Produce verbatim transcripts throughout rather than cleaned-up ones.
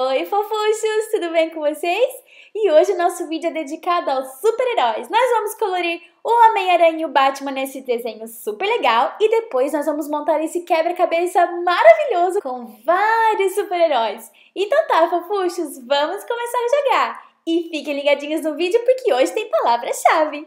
Oi, fofuchos! Tudo bem com vocês? E hoje o nosso vídeo é dedicado aos super-heróis. Nós vamos colorir o Homem-Aranha e o Batman nesse desenho super legal e depois nós vamos montar esse quebra-cabeça maravilhoso com vários super-heróis. Então tá, fofuchos, vamos começar a jogar! E fiquem ligadinhos no vídeo porque hoje tem palavra-chave!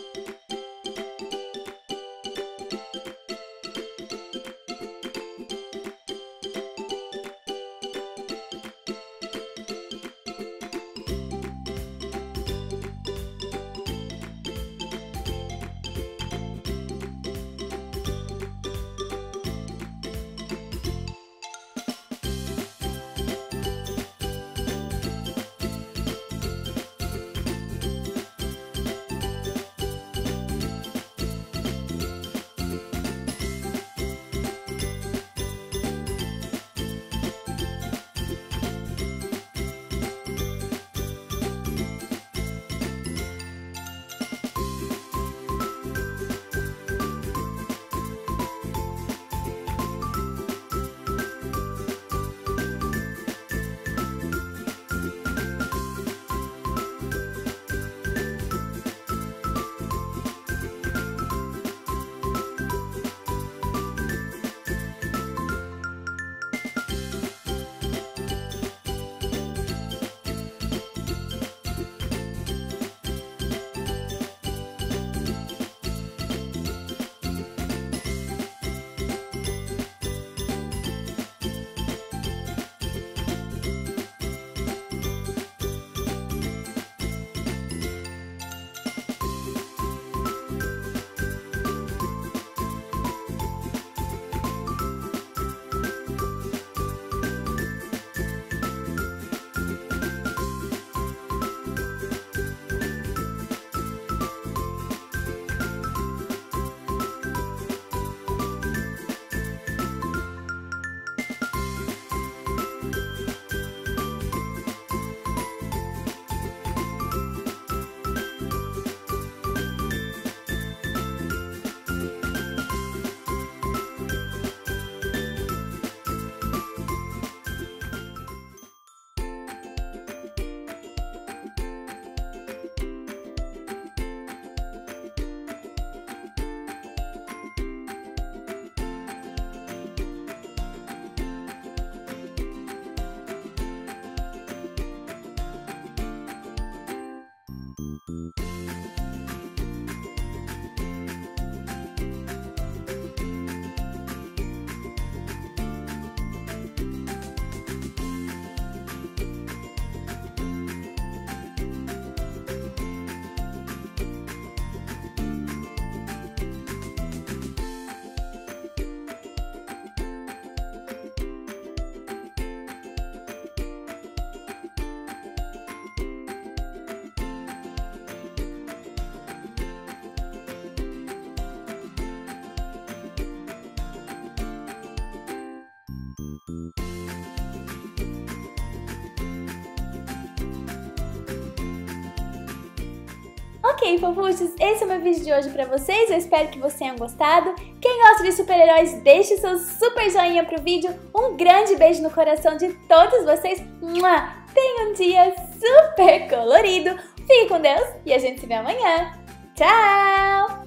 Ok, fofuchos, esse é o meu vídeo de hoje pra vocês, eu espero que vocês tenham gostado. Quem gosta de super-heróis, deixe seu super joinha pro vídeo. Um grande beijo no coração de todos vocês. Tenha um dia super colorido. Fique com Deus e a gente se vê amanhã. Tchau!